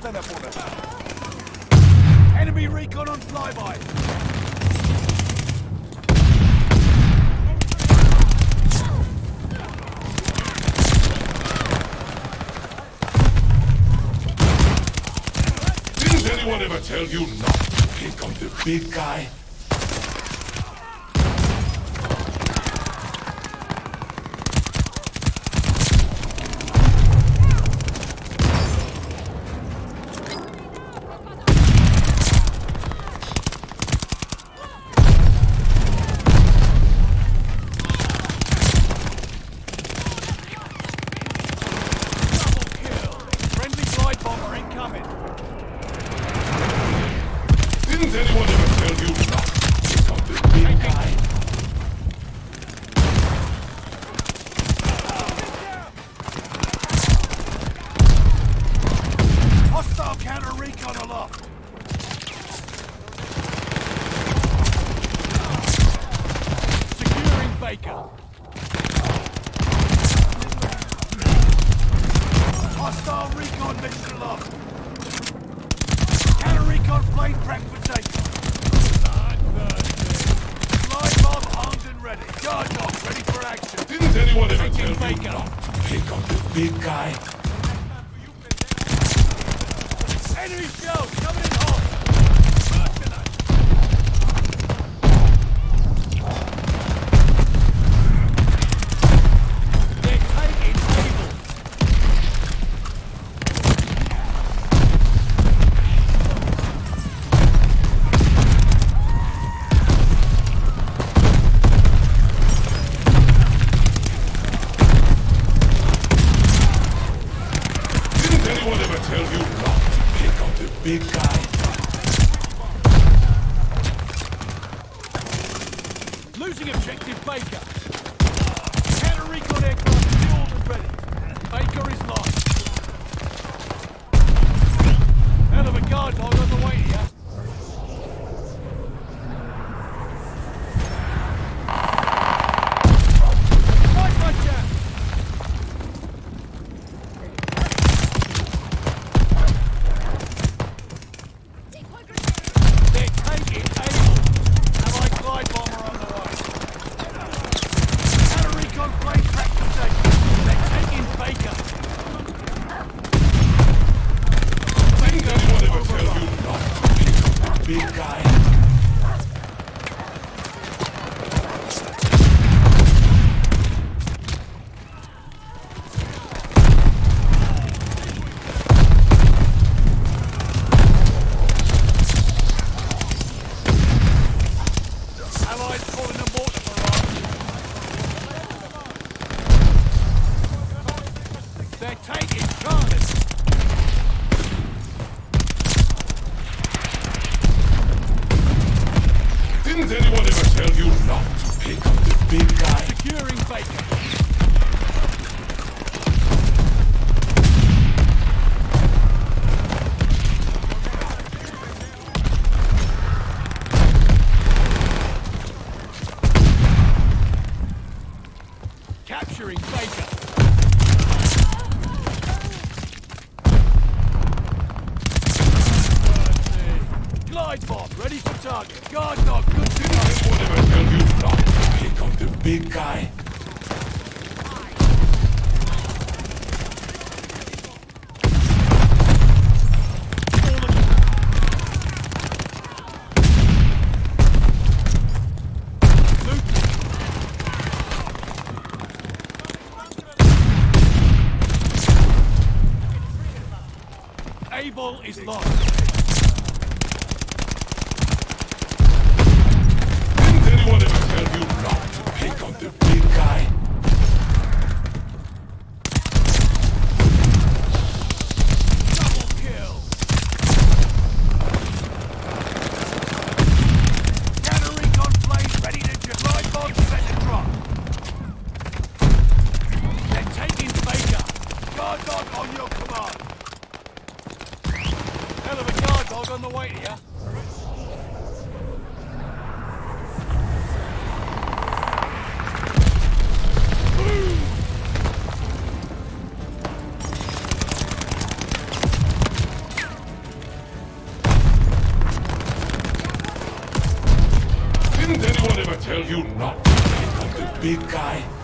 teleporter. Enemy recon on flyby. Didn't anyone ever tell you not to pick on the big guy? Didn't anyone ever tell you not to pick on the big guy? Hostile counter recon aloft. Securing Baker. Hostile recon mission aloft. Counter recon plane prep for takeoff. Fly bomb armed and ready. Guard dog ready for action. Didn't anyone ever tell you Baker. not to pick on the big guy? Enemy shells coming in hot. They're taking table. Didn't anyone ever tell you not to pick on the big guy? Losing objective Baker. Counter recon aircraft fueled and ready. Baker is lost. Hell of a guard dog on the way here. Nice one, chap. They're taking able. Allied glide bomber on the way. Counter recon plane track protection. They're taking Baker. Didn't anyone ever tell you not to pick on the big guy? Allies calling a mortar barrage. They're taking Charlie. Didn't anyone ever tell you not to pick on the big guy? Securing Baker. Capturing Baker. Glide bomb ready for target. Guard dog good to go. Didn't anyone ever tell you not to pick on the big guy? Able is lost. Didn't anyone ever tell you not to pick on the big guy? Double kill. Counter recon plane ready to glide bomb set to drop. They're taking Baker. Guard dog on your command. Hell of a guard dog on the way to ya. tell you not to become the big guy?